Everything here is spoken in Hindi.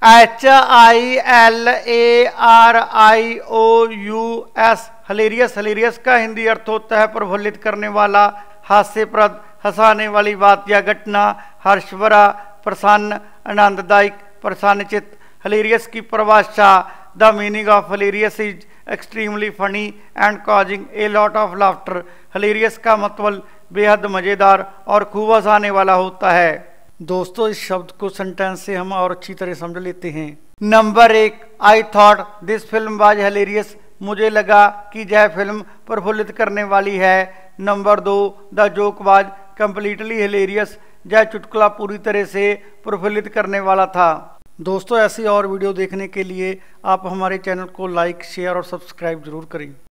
HILARIOUS hilarious. हिलेरियस का हिंदी अर्थ होता है प्रफुल्लित करने वाला, हास्यप्रद, हंसाने वाली बात या घटना, हर्षभरा, प्रसन्न, आनंददायक, प्रसन्नचित्त। हिलेरियस की परिभाषा: the meaning of hilarious is extremely funny and causing a lot of laughter. Hilarious का मतलब बेहद मज़ेदार और खूब हंसाने वाला होता है। दोस्तों, इस शब्द को सेंटेंस से हम और अच्छी तरह समझ लेते हैं। Number 1, I thought this film was hilarious. मुझे लगा कि यह फिल्म प्रफुल्लित करने वाली है। Number 2, the joke was completely hilarious. यह चुटकुला पूरी तरह से प्रफुल्लित करने वाला था। दोस्तों, ऐसी और वीडियो देखने के लिए आप हमारे चैनल को लाइक, शेयर और सब्सक्राइब जरूर करें।